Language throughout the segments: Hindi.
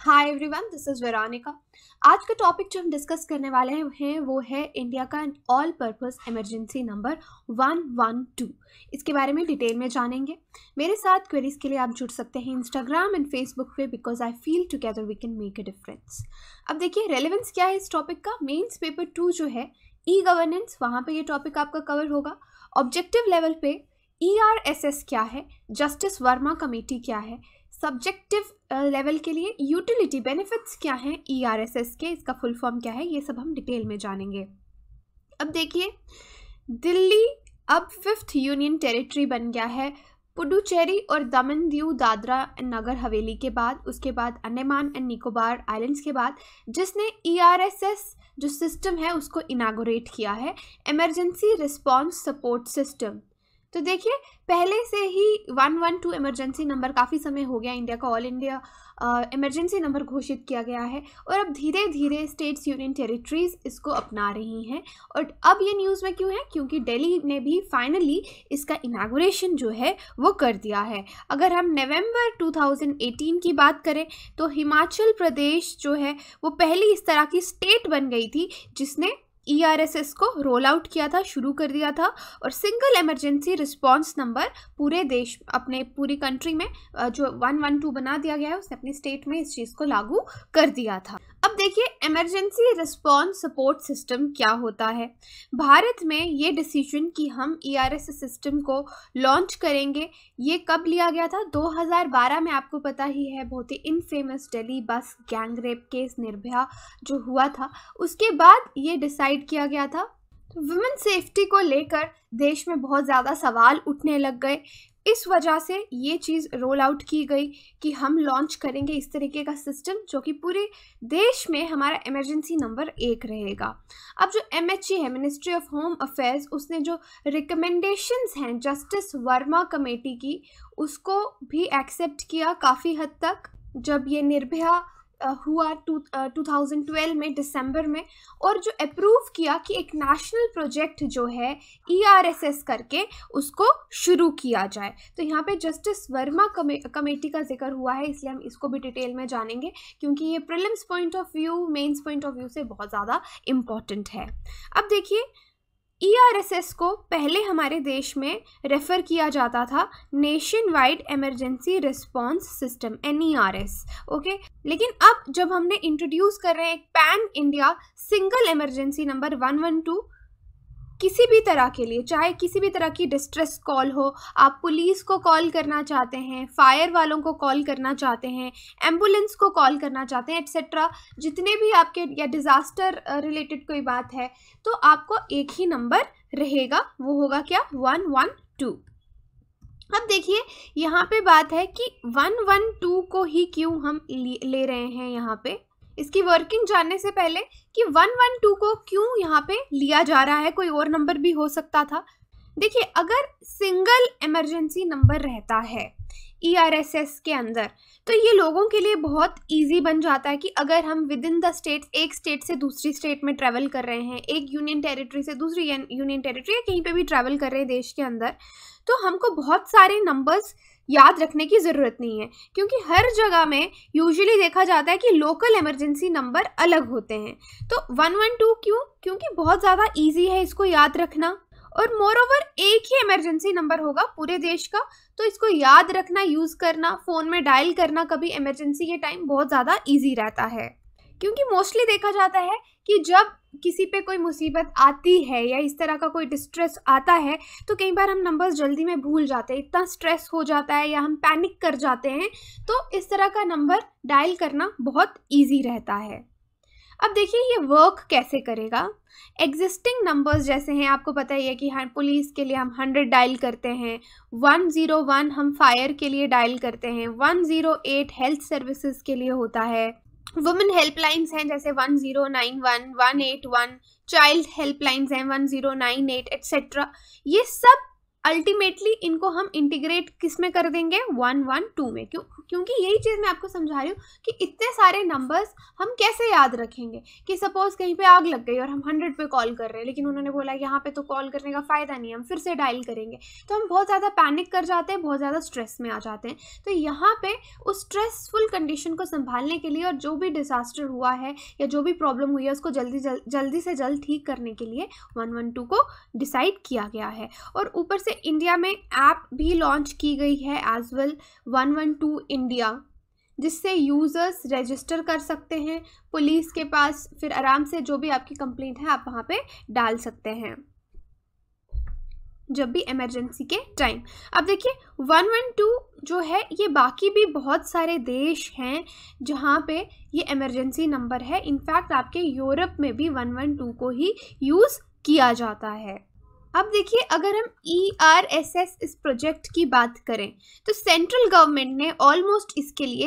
Hi everyone, this is Veronica. आज का टॉपिक जो हम डिस्कस करने वाले हैं वो है इंडिया का ऑल पर्पस इमरजेंसी नंबर 112। इसके बारे में डिटेल में जानेंगे। मेरे साथ क्वेरीज के लिए आप जुड़ सकते हैं इंस्टाग्राम एंड फेसबुक पे, because I feel together we can make a difference. अब देखिए रेलेवेंस क्या है इस टॉपिक का। मेंस पेपर 2 जो है ई गवर्नेंस, वहाँ पे ये टॉपिक आपका कवर होगा। ऑब्जेक्टिव लेवल पे ERSS क्या है, जस्टिस वर्मा कमेटी क्या है, सब्जेक्टिव लेवल के लिए यूटिलिटी बेनिफिट्स क्या हैं ERSS के, इसका फुल फॉर्म क्या है, ये सब हम डिटेल में जानेंगे। अब देखिए दिल्ली अब 5th यूनियन टेरिटरी बन गया है पुडुचेरी और दमन दीव दादरा एंड नगर हवेली के बाद, उसके बाद अंडमान एंड निकोबार आइलैंड्स के बाद, जिसने ERSS जो सिस्टम है उसको इनागोरेट किया है, इमरजेंसी रिस्पॉन्स सपोर्ट सिस्टम। तो देखिए पहले से ही 112 इमरजेंसी नंबर काफ़ी समय हो गया इंडिया का ऑल इंडिया इमरजेंसी नंबर घोषित किया गया है, और अब धीरे धीरे स्टेट्स यूनियन टेरिटरीज इसको अपना रही हैं। और अब ये न्यूज़ में क्यों है, क्योंकि दिल्ली ने भी फाइनली इसका इनागुरेशन जो है वो कर दिया है। अगर हम नवंबर 2018 की बात करें तो हिमाचल प्रदेश जो है वो पहली इस तरह की स्टेट बन गई थी जिसने ERSS को रोल आउट किया था, शुरू कर दिया था, और सिंगल इमरजेंसी रिस्पांस नंबर पूरे देश अपने पूरी कंट्री में जो 112 बना दिया गया है उसने अपने स्टेट में इस चीज़ को लागू कर दिया था। अब देखिए इमरजेंसी रिस्पांस सपोर्ट सिस्टम क्या होता है। भारत में ये डिसीजन कि हम ERSS सिस्टम को लॉन्च करेंगे, ये कब लिया गया था? 2012 में। आपको पता ही है बहुत ही इनफेमस दिल्ली बस गैंग रेप केस निर्भया जो हुआ था, उसके बाद ये डिसाइड किया गया था। वुमेन सेफ्टी को लेकर देश में बहुत ज़्यादा सवाल उठने लग गए, इस वजह से ये चीज़ रोल आउट की गई कि हम लॉन्च करेंगे इस तरीके का सिस्टम जो कि पूरे देश में हमारा इमरजेंसी नंबर 1 रहेगा। अब जो MHA है, मिनिस्ट्री ऑफ होम अफेयर्स, उसने जो रिकमेंडेशंस हैं जस्टिस वर्मा कमेटी की, उसको भी एक्सेप्ट किया काफ़ी हद तक। जब ये निर्भया हुआ 2012 में दिसंबर में, और जो अप्रूव किया कि एक नेशनल प्रोजेक्ट जो है ERSS करके उसको शुरू किया जाए। तो यहाँ पे जस्टिस वर्मा कमेटी का जिक्र हुआ है, इसलिए हम इसको भी डिटेल में जानेंगे क्योंकि ये prelims point of view, mains point of view से बहुत ज़्यादा इम्पॉर्टेंट है। अब देखिए ERSS को पहले हमारे देश में रेफर किया जाता था nation wide emergency response system NERS, okay. लेकिन अब जब हमने इंट्रोड्यूस कर रहे हैं एक pan India single emergency number 112, किसी भी तरह के लिए, चाहे किसी भी तरह की डिस्ट्रेस कॉल हो, आप पुलिस को कॉल करना चाहते हैं, फायर वालों को कॉल करना चाहते हैं, एम्बुलेंस को कॉल करना चाहते हैं, एट्सेट्रा, जितने भी आपके या डिज़ास्टर रिलेटेड कोई बात है, तो आपको एक ही नंबर रहेगा, वो होगा क्या? 112। अब देखिए यहाँ पे बात है कि 112 को ही क्यों हम ले रहे हैं यहाँ पे, इसकी वर्किंग जानने से पहले कि 112 को क्यों यहाँ पे लिया जा रहा है, कोई और नंबर भी हो सकता था। देखिए अगर सिंगल इमरजेंसी नंबर रहता है ERSS के अंदर तो ये लोगों के लिए बहुत इजी बन जाता है कि अगर हम विद इन द स्टेट, एक स्टेट से दूसरी स्टेट में ट्रैवल कर रहे हैं, एक यूनियन टेरिटरी से दूसरी यूनियन टेरिटरी, या कहीं पे भी ट्रैवल कर रहे हैं देश के अंदर, तो हमको बहुत सारे नंबर्स याद रखने की ज़रूरत नहीं है, क्योंकि हर जगह में यूजुअली देखा जाता है कि लोकल इमरजेंसी नंबर अलग होते हैं। तो 112 क्यों? क्योंकि बहुत ज़्यादा इजी है इसको याद रखना, और मोर ओवर एक ही इमरजेंसी नंबर होगा पूरे देश का, तो इसको याद रखना, यूज़ करना, फ़ोन में डायल करना कभी इमरजेंसी के टाइम बहुत ज़्यादा ईजी रहता है। क्योंकि मोस्टली देखा जाता है कि जब किसी पे कोई मुसीबत आती है या इस तरह का कोई डिस्ट्रेस आता है तो कई बार हम नंबर्स जल्दी में भूल जाते हैं, इतना स्ट्रेस हो जाता है या हम पैनिक कर जाते हैं, तो इस तरह का नंबर डायल करना बहुत इजी रहता है। अब देखिए ये वर्क कैसे करेगा। एग्जिस्टिंग नंबर्स जैसे हैं, आपको पता ही है कि हाँ पुलिस के लिए हम 100 डायल करते हैं, 101 हम फायर के लिए डायल करते हैं, 108 हेल्थ सर्विसेज के लिए होता है, वुमेन हेल्पलाइंस हैं जैसे 1091, 181, चाइल्ड हेल्पलाइंस हैं 1098 एट्सेट्रा। ये सब अल्टीमेटली इनको हम इंटीग्रेट किस में कर देंगे, 112 में। क्योंकि यही चीज़ मैं आपको समझा रही हूँ कि इतने सारे नंबर्स हम कैसे याद रखेंगे। कि सपोज कहीं पे आग लग गई और हम 100 पे कॉल कर रहे हैं, लेकिन उन्होंने बोला यहाँ पे तो कॉल करने का फ़ायदा नहीं है, हम फिर से डायल करेंगे, तो हम बहुत ज़्यादा पैनिक कर जाते हैं, बहुत ज़्यादा स्ट्रेस में आ जाते हैं। तो यहाँ पे उस स्ट्रेसफुल कंडीशन को संभालने के लिए और जो भी डिसास्टर हुआ है या जो भी प्रॉब्लम हुई है उसको जल्दी से जल्द ठीक करने के लिए 112 को डिसाइड किया गया है। और ऊपर से इंडिया में ऐप भी लॉन्च की गई है एज वेल, 112 इंडिया, जिससे यूज़र्स रजिस्टर कर सकते हैं पुलिस के पास, फिर आराम से जो भी आपकी कंप्लेंट है आप वहाँ पे डाल सकते हैं जब भी इमरजेंसी के टाइम। अब देखिए 112 जो है ये बाकी भी बहुत सारे देश हैं जहाँ पे ये इमरजेंसी नंबर है। इनफैक्ट आपके यूरोप में भी 112 को ही यूज़ किया जाता है। अब देखिए अगर हम ERSS इस प्रोजेक्ट की बात करें तो सेंट्रल गवर्नमेंट ने ऑलमोस्ट इसके लिए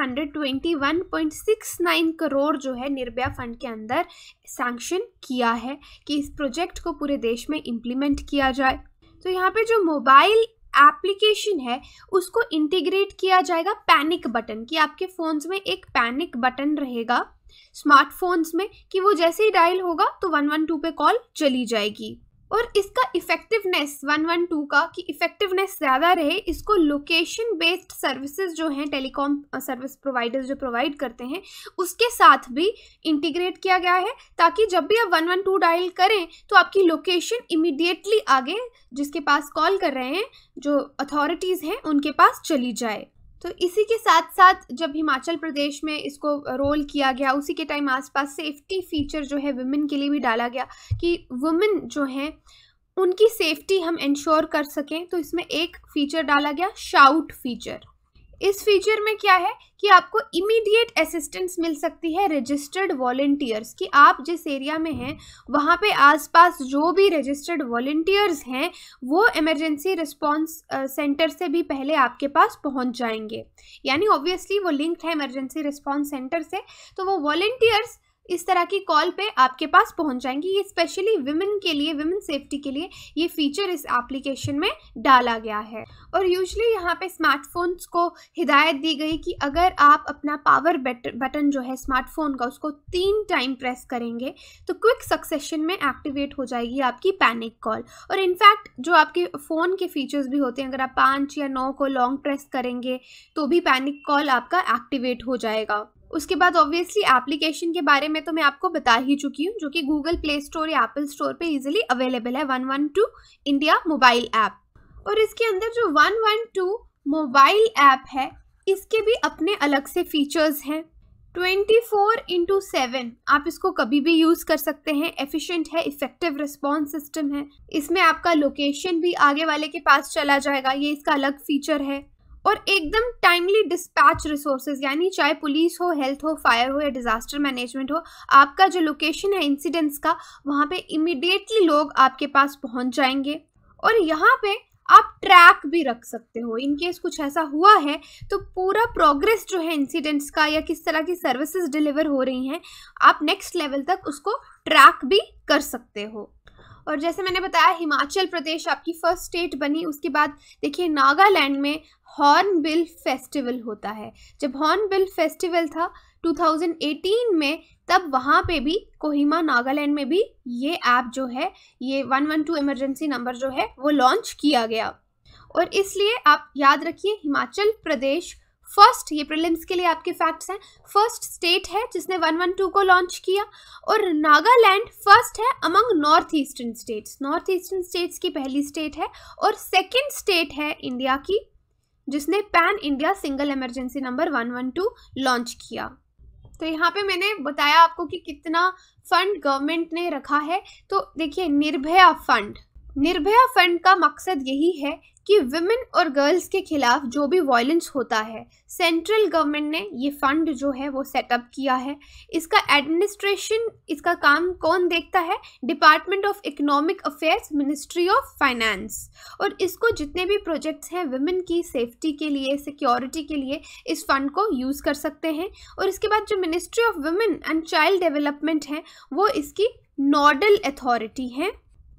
321.69 करोड़ जो है निर्भया फंड के अंदर सैंक्शन किया है कि इस प्रोजेक्ट को पूरे देश में इम्प्लीमेंट किया जाए। तो यहाँ पे जो मोबाइल एप्लीकेशन है उसको इंटीग्रेट किया जाएगा पैनिक बटन, कि आपके फ़ोन्स में एक पैनिक बटन रहेगा स्मार्टफोन्स में, कि वो जैसे ही डायल होगा तो 112 पे कॉल चली जाएगी। और इसका इफ़ेक्टिवनेस 112 का कि इफ़ेक्टिवनेस ज़्यादा रहे, इसको लोकेशन बेस्ड सर्विसेज जो हैं टेलीकॉम सर्विस प्रोवाइडर्स जो प्रोवाइड करते हैं उसके साथ भी इंटीग्रेट किया गया है, ताकि जब भी आप 112 डायल करें तो आपकी लोकेशन इमीडिएटली आगे जिसके पास कॉल कर रहे हैं जो अथॉरिटीज़ हैं उनके पास चली जाए। तो इसी के साथ साथ जब हिमाचल प्रदेश में इसको रोल किया गया उसी के टाइम आसपास सेफ्टी फीचर जो है वुमेन के लिए भी डाला गया कि वुमेन जो हैं उनकी सेफ्टी हम इंश्योर कर सकें। तो इसमें एक फीचर डाला गया शाउट फीचर। इस फीचर में क्या है कि आपको इमीडिएट असिस्टेंस मिल सकती है रजिस्टर्ड वॉलंटियर्स, कि आप जिस एरिया में हैं वहाँ पे आसपास जो भी रजिस्टर्ड वॉलंटियर्स हैं वो इमरजेंसी रिस्पांस सेंटर से भी पहले आपके पास पहुँच जाएंगे। यानी ऑब्वियसली वो लिंक्ड है इमरजेंसी रिस्पांस सेंटर से, तो वो वॉलंटियर्स इस तरह की कॉल पे आपके पास पहुंच जाएंगी। ये स्पेशली विमेन के लिए, विमेन सेफ्टी के लिए ये फीचर इस एप्लीकेशन में डाला गया है। और यूजुअली यहाँ पे स्मार्टफोन्स को हिदायत दी गई कि अगर आप अपना पावर बटन जो है स्मार्टफोन का उसको 3 टाइम प्रेस करेंगे तो क्विक सक्सेशन में एक्टिवेट हो जाएगी आपकी पैनिक कॉल। और इनफैक्ट जो आपके फ़ोन के फीचर्स भी होते हैं, अगर आप 5 या 9 को लॉन्ग प्रेस करेंगे तो भी पैनिक कॉल आपका एक्टिवेट हो जाएगा। उसके बाद ऑब्वियसली एप्लीकेशन के बारे में तो मैं आपको बता ही चुकी हूँ, जो कि गूगल प्ले स्टोर या एप्पल स्टोर पे इजीली अवेलेबल है, 112 इंडिया मोबाइल ऐप। और इसके अंदर जो 112 मोबाइल ऐप है इसके भी अपने अलग से फीचर्स हैं। 24/7 आप इसको कभी भी यूज़ कर सकते हैं, एफिशिएंट है, इफेक्टिव रिस्पॉन्स सिस्टम है। इसमें आपका लोकेशन भी आगे वाले के पास चला जाएगा, ये इसका अलग फीचर है। और एकदम टाइमली डिस्पैच रिसोर्सेज, यानी चाहे पुलिस हो, हेल्थ हो, फायर हो या डिजास्टर मैनेजमेंट हो, आपका जो लोकेशन है इंसिडेंट्स का वहाँ पे इमीडिएटली लोग आपके पास पहुँच जाएंगे। और यहाँ पे आप ट्रैक भी रख सकते हो, इन केस कुछ ऐसा हुआ है तो पूरा प्रोग्रेस जो है इंसिडेंट्स का या किस तरह की सर्विसेज डिलीवर हो रही हैं आप नेक्स्ट लेवल तक उसको ट्रैक भी कर सकते हो। और जैसे मैंने बताया हिमाचल प्रदेश आपकी फर्स्ट स्टेट बनी। उसके बाद देखिए नागालैंड में हॉर्नबिल फेस्टिवल होता है। जब हॉर्नबिल फेस्टिवल था 2018 में, तब वहाँ पे भी कोहिमा नागालैंड में भी ये ऐप जो है, ये 112 इमरजेंसी नंबर जो है वो लॉन्च किया गया। और इसलिए आप याद रखिए हिमाचल प्रदेश फर्स्ट, ये प्रीलिम्स के लिए आपके फैक्ट्स हैं, फर्स्ट स्टेट है जिसने 112 को लॉन्च किया। और नागालैंड फर्स्ट है among north eastern states, north eastern states की पहली स्टेट है। और सेकेंड स्टेट है इंडिया की जिसने pan India single emergency number 112 launch किया। तो यहाँ पे मैंने बताया आपको कि कितना फंड गवर्नमेंट ने रखा है। तो देखिए निर्भया फंड, निर्भया फंड का मकसद यही है कि विमेन और गर्ल्स के खिलाफ जो भी वायलेंस होता है, सेंट्रल गवर्नमेंट ने ये फंड जो है वो सेटअप किया है। इसका एडमिनिस्ट्रेशन, इसका काम कौन देखता है? Department of economic affairs, ministry of finance. और इसको जितने भी प्रोजेक्ट्स हैं विमेन की सेफ्टी के लिए, सिक्योरिटी के लिए, इस फंड को यूज़ कर सकते हैं। और इसके बाद जो ministry of women and child development है वो इसकी नोडल अथॉरिटी है।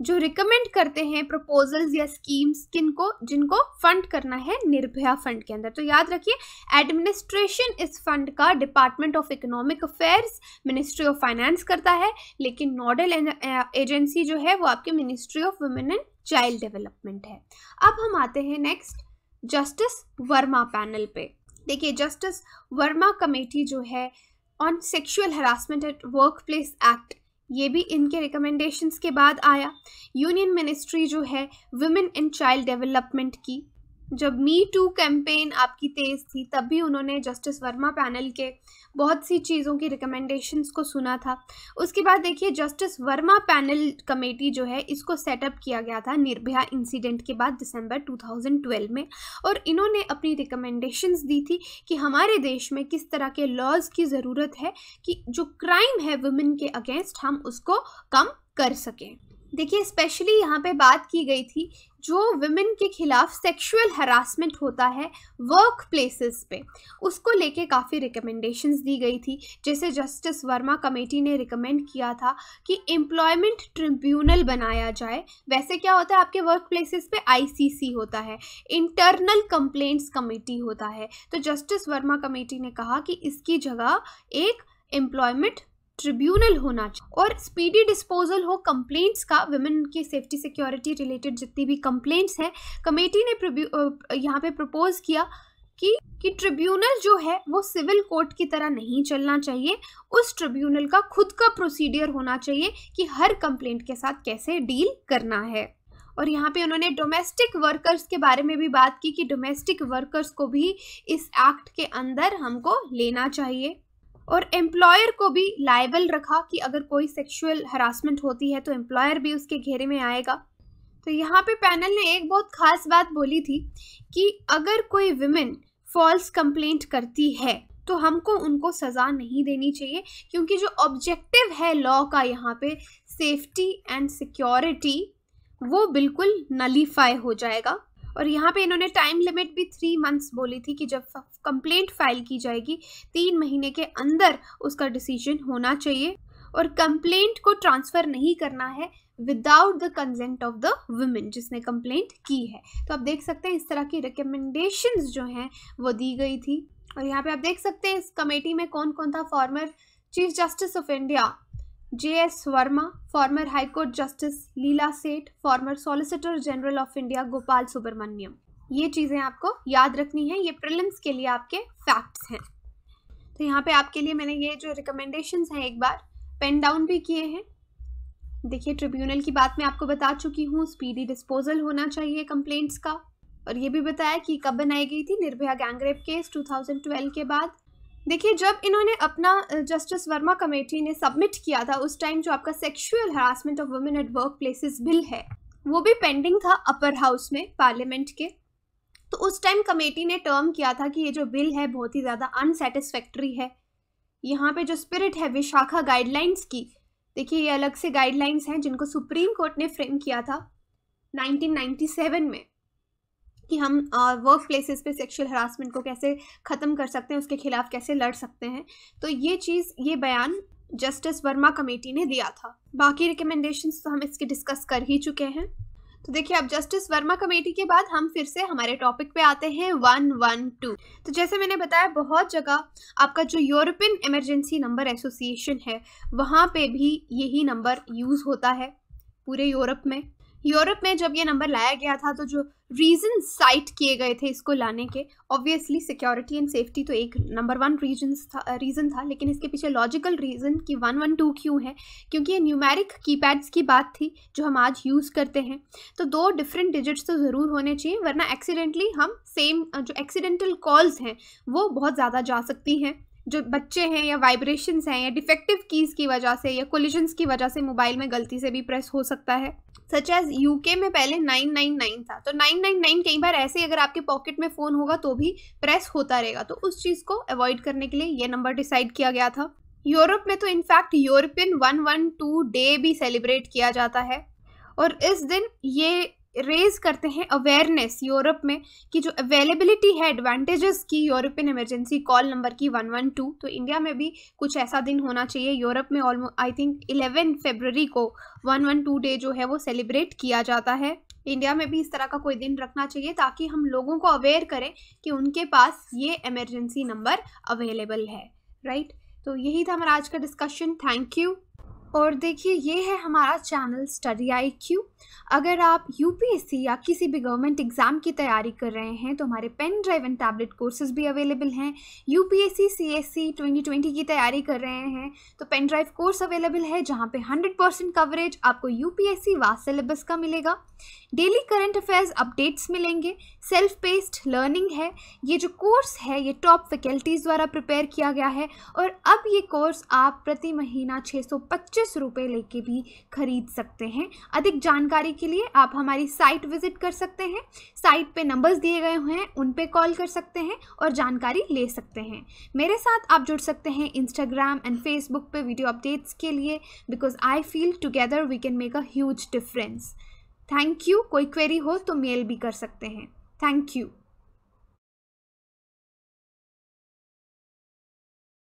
जो रिकमेंड करते हैं प्रपोजल्स या स्कीम्स जिनको फंड करना है निर्भया फंड के अंदर। तो याद रखिए, एडमिनिस्ट्रेशन इस फंड का department of economic affairs, ministry of finance करता है, लेकिन नोडल एजेंसी जो है वो आपके ministry of women and child development है। अब हम आते हैं नेक्स्ट जस्टिस वर्मा पैनल पे। देखिए, जस्टिस वर्मा कमेटी जो है on sexual harassment at work place act, ये भी इनके रिकमेंडेशंस के बाद आया। यूनियन मिनिस्ट्री जो है वुमेन एंड चाइल्ड डेवलपमेंट की, जब मी टू कैंपेन आपकी तेज थी तब भी उन्होंने जस्टिस वर्मा पैनल के बहुत सी चीज़ों की रिकमेंडेशंस को सुना था। उसके बाद देखिए, जस्टिस वर्मा पैनल कमेटी जो है इसको सेटअप किया गया था निर्भया इंसिडेंट के बाद दिसंबर 2012 में, और इन्होंने अपनी रिकमेंडेशंस दी थी कि हमारे देश में किस तरह के लॉज की ज़रूरत है कि जो क्राइम है वुमेन के अगेंस्ट हम उसको कम कर सकें। देखिए, स्पेशली यहाँ पे बात की गई थी जो वुमेन के खिलाफ सेक्सुअल हरासमेंट होता है वर्क प्लेसेस पे, उसको लेके काफ़ी रिकमेंडेशंस दी गई थी। जैसे जस्टिस वर्मा कमेटी ने रिकमेंड किया था कि एम्प्लॉयमेंट ट्रिब्यूनल बनाया जाए। वैसे क्या होता है आपके वर्क प्लेसेस पे, ICC होता है, इंटरनल कंप्लेंट्स कमेटी होता है। तो जस्टिस वर्मा कमेटी ने कहा कि इसकी जगह एक एम्प्लॉयमेंट ट्रिब्यूनल होना चाहिए और स्पीडी डिस्पोजल हो कंप्लेंट्स का। वुमेन की सेफ्टी सिक्योरिटी रिलेटेड जितनी भी कंप्लेंट्स हैं, कमेटी ने यहाँ पे प्रपोज किया कि ट्रिब्यूनल जो है वो सिविल कोर्ट की तरह नहीं चलना चाहिए। उस ट्रिब्यूनल का खुद का प्रोसीडियर होना चाहिए कि हर कंप्लेंट के साथ कैसे डील करना है। और यहाँ पे उन्होंने डोमेस्टिक वर्कर्स के बारे में भी बात की कि डोमेस्टिक वर्कर्स को भी इस एक्ट के अंदर हमको लेना चाहिए, और एम्प्लॉयर को भी लायबल रखा कि अगर कोई सेक्सुअल हरासमेंट होती है तो एम्प्लॉयर भी उसके घेरे में आएगा। तो यहाँ पे पैनल ने एक बहुत खास बात बोली थी कि अगर कोई विमेन फॉल्स कंप्लेंट करती है तो हमको उनको सज़ा नहीं देनी चाहिए, क्योंकि जो ऑब्जेक्टिव है लॉ का यहाँ पे सेफ्टी एंड सिक्योरिटी, वो बिल्कुल नलीफाई हो जाएगा। और यहाँ पे इन्होंने टाइम लिमिट भी 3 मंथ्स बोली थी कि जब कंप्लेंट फाइल की जाएगी 3 महीने के अंदर उसका डिसीजन होना चाहिए, और कंप्लेंट को ट्रांसफ़र नहीं करना है without the consent of the women जिसने कंप्लेंट की है। तो आप देख सकते हैं इस तरह की रिकमेंडेशंस जो हैं वो दी गई थी। और यहाँ पे आप देख सकते हैं इस कमेटी में कौन कौन था। Former chief justice of India JS Verma, former high court justice Leila Seth, former solicitor general of India Gopal Subramanium. ये चीज़ें आपको याद रखनी है, ये प्रीलिम्स के लिए आपके फैक्ट्स हैं। तो यहाँ पे आपके लिए मैंने ये जो रिकमेंडेशंस हैं एक बार पेन डाउन भी किए हैं। देखिए, ट्रिब्यूनल की बात मैं आपको बता चुकी हूँ, स्पीडी डिस्पोजल होना चाहिए कंप्लेंट्स का, और ये भी बताया कि कब बनाई गई थी निर्भया गैंगरेप केस 2012 के बाद। देखिए, जब इन्होंने अपना जस्टिस वर्मा कमेटी ने सबमिट किया था उस टाइम जो आपका sexual harassment of women at work places bill है वो भी पेंडिंग था अपर हाउस में पार्लियामेंट के। तो उस टाइम कमेटी ने टर्म किया था कि ये जो बिल है बहुत ही ज़्यादा अनसेटिस्फैक्ट्री है। यहाँ पे जो स्पिरिट है विशाखा गाइडलाइंस की, देखिए ये अलग से गाइडलाइंस हैं जिनको सुप्रीम कोर्ट ने फ्रेम किया था 1997 में कि हम वर्क प्लेसेस पे सेक्सुअल हरासमेंट को कैसे ख़त्म कर सकते हैं, उसके खिलाफ कैसे लड़ सकते हैं। तो ये बयान जस्टिस वर्मा कमेटी ने दिया था। बाकी रिकमेंडेशंस तो हम इसके डिस्कस कर ही चुके हैं। तो देखिए, अब जस्टिस वर्मा कमेटी के बाद हम फिर से हमारे टॉपिक पे आते हैं 112। तो जैसे मैंने बताया, बहुत जगह आपका जो यूरोपियन इमरजेंसी नंबर एसोसिएशन है वहाँ पे भी यही नंबर यूज़ होता है पूरे यूरोप में। यूरोप में जब ये नंबर लाया गया था तो जो रीज़न साइट किए गए थे इसको लाने के, ऑब्वियसली सिक्योरिटी एंड सेफ्टी तो एक नंबर 1 रीज़न था, लेकिन इसके पीछे लॉजिकल रीज़न कि 112 क्यों है, क्योंकि ये न्यूमेरिक कीपैड्स की बात थी जो हम आज यूज़ करते हैं। तो 2 डिफरेंट डिजिट्स तो ज़रूर होने चाहिए, वरना एक्सीडेंटली हम सेम जो एक्सीडेंटल कॉल्स हैं वो बहुत ज़्यादा जा सकती हैं। जो बच्चे हैं या वाइब्रेशंस हैं या डिफेक्टिव कीज़ की वजह से या कोलिजन्स की वजह से मोबाइल में गलती से भी प्रेस हो सकता है। सच एज यूके में पहले 999 था, तो 999 कई बार ऐसे अगर आपके पॉकेट में फ़ोन होगा तो भी प्रेस होता रहेगा, तो उस चीज़ को अवॉइड करने के लिए ये नंबर डिसाइड किया गया था। यूरोप में तो इनफैक्ट यूरोपियन 112 डे भी सेलिब्रेट किया जाता है, और इस दिन ये रेज करते हैं अवेयरनेस यूरोप में कि जो अवेलेबिलिटी है एडवांटेजेस की यूरोपियन इमरजेंसी कॉल नंबर की 112, तो इंडिया में भी कुछ ऐसा दिन होना चाहिए। यूरोप में ऑलमोस्ट आई थिंक 11 फरवरी को 112 डे जो है वो सेलिब्रेट किया जाता है। इंडिया में भी इस तरह का कोई दिन रखना चाहिए ताकि हम लोगों को अवेयर करें कि उनके पास ये इमरजेंसी नंबर अवेलेबल है, राइट। तो यही था हमारा आज का डिस्कशन। Thank you. और देखिए, ये है हमारा चैनल StudyIQ। अगर आप यूपीएससी या किसी भी गवर्नमेंट एग्जाम की तैयारी कर रहे हैं तो हमारे pen drive and tablet courses भी अवेलेबल हैं। यूपीएससी CSC 2020 की तैयारी कर रहे हैं तो पेन ड्राइव कोर्स अवेलेबल है जहां पे 100% कवरेज आपको यूपीएससी वास्ट सिलेबस का मिलेगा। डेली करंट अफेयर्स अपडेट्स मिलेंगे। सेल्फ पेस्ड लर्निंग है। ये जो कोर्स है ये टॉप फैकल्टीज़ द्वारा प्रिपेयर किया गया है और अब ये कोर्स आप प्रति महीना 625 रुपये लेके भी खरीद सकते हैं। अधिक जानकारी के लिए आप हमारी साइट विजिट कर सकते हैं। साइट पे नंबर्स दिए गए हुए हैं, उन पे कॉल कर सकते हैं और जानकारी ले सकते हैं। मेरे साथ आप जुड़ सकते हैं इंस्टाग्राम एंड फेसबुक पे वीडियो अपडेट्स के लिए, because I feel together we can make a huge difference. Thank you. कोई क्वेरी हो तो मेल भी कर सकते हैं। Thank you.